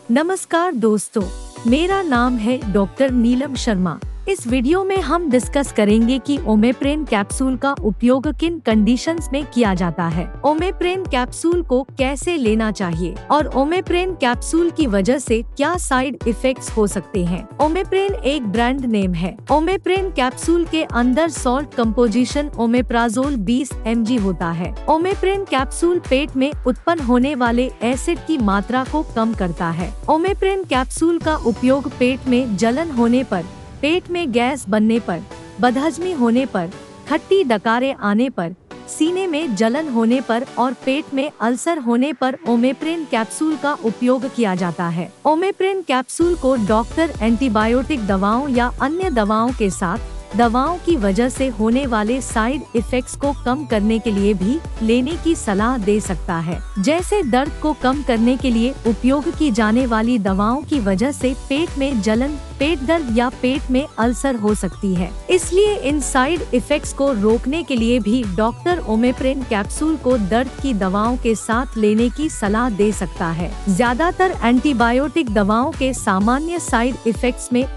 नमस्कार दोस्तों, मेरा नाम है डॉक्टर नीलम शर्मा। इस वीडियो में हम डिस्कस करेंगे कि ओमेप्रेन कैप्सूल का उपयोग किन कंडीशंस में किया जाता है, ओमेप्रेन कैप्सूल को कैसे लेना चाहिए और ओमेप्रेन कैप्सूल की वजह से क्या साइड इफेक्ट्स हो सकते हैं। ओमेप्रेन एक ब्रांड नेम है। ओमेप्रेन कैप्सूल के अंदर सॉल्ट कंपोजिशन ओमेप्राजोल 20 mg होता है। ओमेप्रेन कैप्सूल पेट में उत्पन्न होने वाले एसिड की मात्रा को कम करता है। ओमेप्रेन कैप्सूल का उपयोग पेट में जलन होने पर, पेट में गैस बनने पर, बदहजमी होने पर, खट्टी डकारें आने पर, सीने में जलन होने पर और पेट में अल्सर होने पर ओमेप्रेन कैप्सूल का उपयोग किया जाता है। ओमेप्रेन कैप्सूल को डॉक्टर एंटीबायोटिक दवाओं या अन्य दवाओं के साथ दवाओं की वजह से होने वाले साइड इफेक्ट्स को कम करने के लिए भी लेने की सलाह दे सकता है। जैसे दर्द को कम करने के लिए उपयोग की जाने वाली दवाओं की वजह से पेट में जलन, पेट दर्द या पेट में अल्सर हो सकती है। इसलिए इन साइड इफेक्ट्स को रोकने के लिए भी डॉक्टर ओमेप्रेन कैप्सूल को दर्द की दवाओं के साथ लेने की सलाह दे सकता है। ज्यादातर एंटीबायोटिक दवाओं के सामान्य साइड इफेक्ट्स में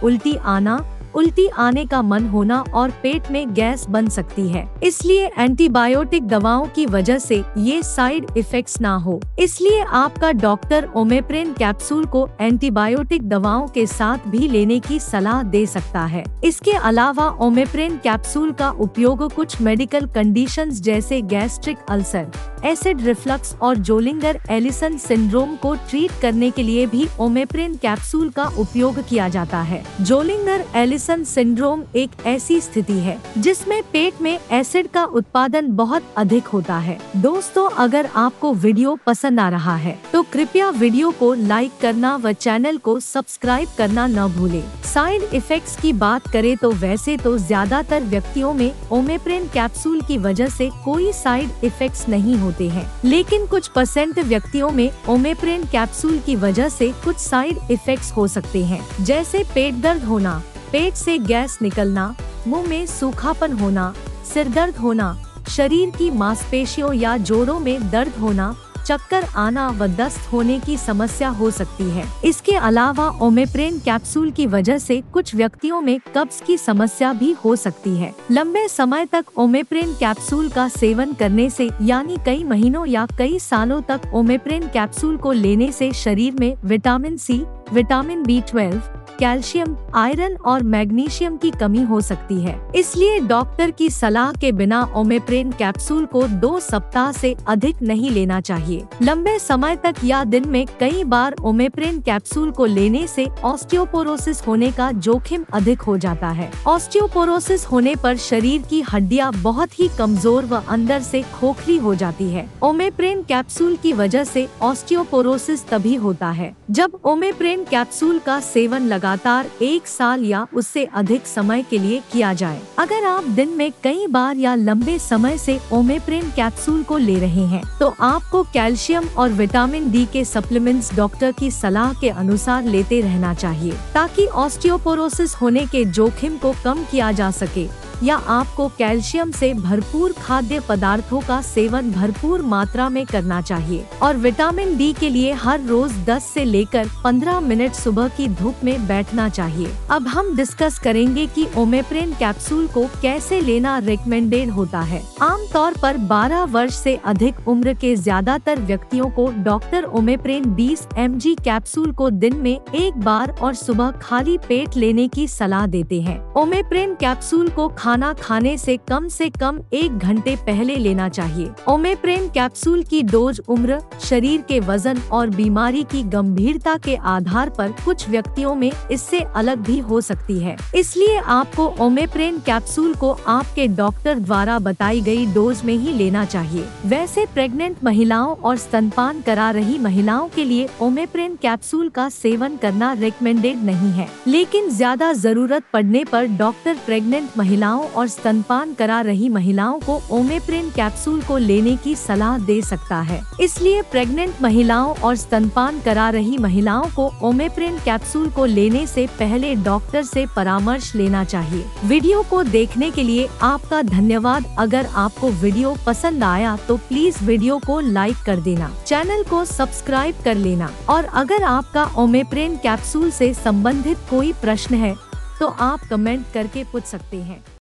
उल्टी आने का मन होना और पेट में गैस बन सकती है। इसलिए एंटीबायोटिक दवाओं की वजह से ये साइड इफेक्ट्स ना हो, इसलिए आपका डॉक्टर ओमेप्रेन कैप्सूल को एंटीबायोटिक दवाओं के साथ भी लेने की सलाह दे सकता है। इसके अलावा ओमेप्रेन कैप्सूल का उपयोग कुछ मेडिकल कंडीशंस जैसे गैस्ट्रिक अल्सर, एसिड रिफ्लक्स और जोलिंगर एलिसन सिंड्रोम को ट्रीट करने के लिए भी ओमेप्रेन कैप्सूल का उपयोग किया जाता है। जोलिंगर एलिसन सिंड्रोम एक ऐसी स्थिति है जिसमें पेट में एसिड का उत्पादन बहुत अधिक होता है। दोस्तों, अगर आपको वीडियो पसंद आ रहा है तो कृपया वीडियो को लाइक करना व चैनल को सब्सक्राइब करना न भूलें। साइड इफेक्ट्स की बात करें तो वैसे तो ज्यादातर व्यक्तियों में ओमेप्रेन कैप्सूल की वजह से कोई साइड इफेक्ट्स नहीं होते हैं, लेकिन कुछ % व्यक्तियों में ओमेप्रेन कैप्सूल की वजह से कुछ साइड इफेक्ट्स हो सकते हैं, जैसे पेट दर्द होना, पेट से गैस निकलना, मुंह में सूखापन होना, सिर दर्द होना, शरीर की मांसपेशियों या जोड़ों में दर्द होना, चक्कर आना व दस्त होने की समस्या हो सकती है। इसके अलावा ओमेप्रेन कैप्सूल की वजह से कुछ व्यक्तियों में कब्ज की समस्या भी हो सकती है। लंबे समय तक ओमेप्रेन कैप्सूल का सेवन करने से, यानी कई महीनों या कई सालों तक ओमेप्रेन कैप्सूल को लेने से शरीर में vitamin C, vitamin B12, calcium, iron और मैग्नीशियम की कमी हो सकती है। इसलिए डॉक्टर की सलाह के बिना ओमेप्रेन कैप्सूल को 2 सप्ताह से अधिक नहीं लेना चाहिए। लंबे समय तक या दिन में कई बार ओमेप्रेन कैप्सूल को लेने से ऑस्टियोपोरोसिस होने का जोखिम अधिक हो जाता है। ऑस्टियोपोरोसिस होने पर शरीर की हड्डियां बहुत ही कमजोर व अंदर से खोखली हो जाती है। ओमेप्रेन कैप्सूल की वजह से ऑस्टियोपोरोसिस तभी होता है जब ओमेप्रेन कैप्सूल का सेवन लगातार 1 साल या उससे अधिक समय के लिए किया जाए। अगर आप दिन में कई बार या लंबे समय से ओमेप्रेन कैप्सूल को ले रहे हैं तो आपको कैल्शियम और विटामिन D के सप्लीमेंट्स डॉक्टर की सलाह के अनुसार लेते रहना चाहिए, ताकि ऑस्टियोपोरोसिस होने के जोखिम को कम किया जा सके। या आपको कैल्शियम से भरपूर खाद्य पदार्थों का सेवन भरपूर मात्रा में करना चाहिए और विटामिन D के लिए हर रोज 10 से लेकर 15 मिनट सुबह की धूप में बैठना चाहिए। अब हम डिस्कस करेंगे कि ओमेप्रेन कैप्सूल को कैसे लेना रिकमेंडेड होता है। आमतौर पर 12 वर्ष से अधिक उम्र के ज्यादातर व्यक्तियों को डॉक्टर ओमेप्रेन 20 mg कैप्सूल को दिन में 1 बार और सुबह खाली पेट लेने की सलाह देते हैं। ओमेप्रेन कैप्सूल को खाना खाने से कम 1 घंटे पहले लेना चाहिए। ओमेप्रेन कैप्सूल की डोज उम्र, शरीर के वजन और बीमारी की गंभीरता के आधार पर कुछ व्यक्तियों में इससे अलग भी हो सकती है। इसलिए आपको ओमेप्रेन कैप्सूल को आपके डॉक्टर द्वारा बताई गई डोज में ही लेना चाहिए। वैसे प्रेग्नेंट महिलाओं और स्तनपान करा रही महिलाओं के लिए ओमेप्रेन कैप्सूल का सेवन करना रिकमेंडेड नहीं है, लेकिन ज्यादा जरूरत पड़ने पर डॉक्टर प्रेग्नेंट महिलाओं महिलाओं और स्तनपान करा रही महिलाओं को ओमेप्रेन कैप्सूल को लेने की सलाह दे सकता है। इसलिए प्रेग्नेंट महिलाओं और स्तनपान करा रही महिलाओं को ओमेप्रेन कैप्सूल को लेने से पहले डॉक्टर से परामर्श लेना चाहिए। वीडियो को देखने के लिए आपका धन्यवाद। अगर आपको वीडियो पसंद आया तो प्लीज वीडियो को लाइक कर देना, चैनल को सब्सक्राइब कर लेना और अगर आपका ओमेप्रेन कैप्सूल से संबंधित कोई प्रश्न है तो आप कमेंट करके पूछ सकते हैं।